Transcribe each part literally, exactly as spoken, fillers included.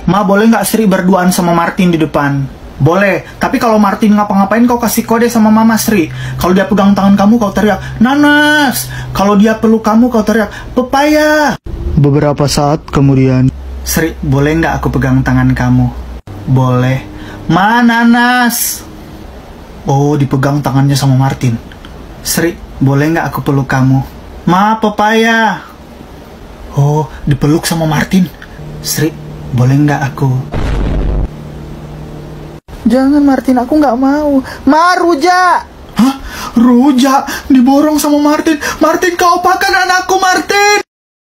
Ma, boleh nggak Sri berduaan sama Martin di depan? Boleh, tapi kalau Martin ngapa-ngapain kau kasih kode sama Mama Sri. Kalau dia pegang tangan kamu kau teriak, Nanas. Kalau dia peluk kamu kau teriak, Pepaya. Beberapa saat kemudian, Sri, boleh nggak aku pegang tangan kamu? Boleh. Ma, Nanas. Oh, dipegang tangannya sama Martin. Sri, boleh nggak aku peluk kamu? Ma, Pepaya. Oh, dipeluk sama Martin. Sri, boleh nggak aku? Jangan Martin, aku nggak mau. Ma, Ruja. Hah? Ruja diborong sama Martin. Martin, kau apakan anakku, Martin?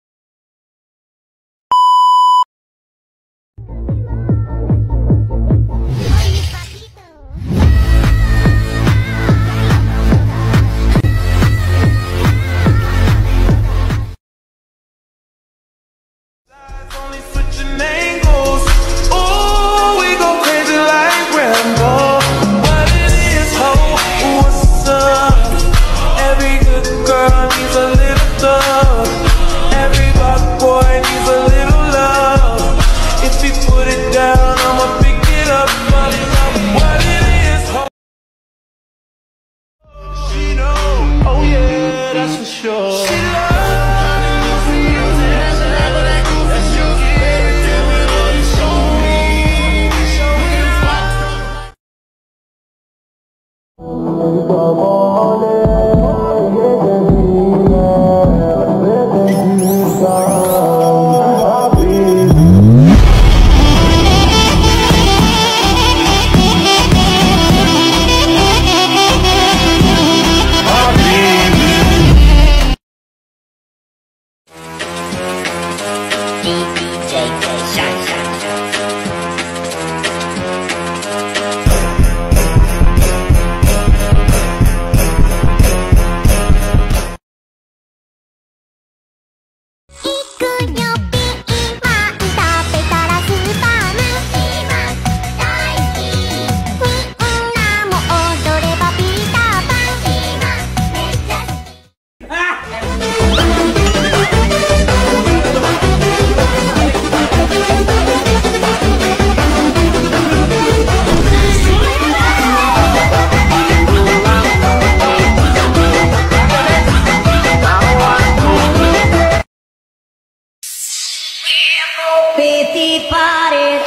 fifty parties.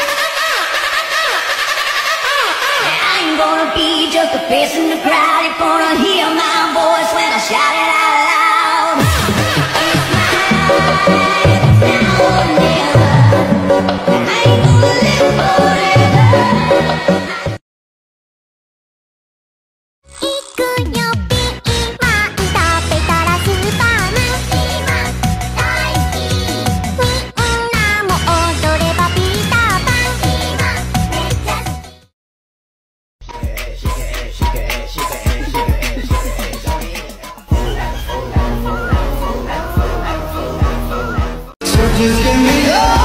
I'm gonna be just a face in the crowd. You're gonna hear my voice when I shout it out loud. It's now, it's now or never. I ain't gonna live forever. 'Cause you give me up.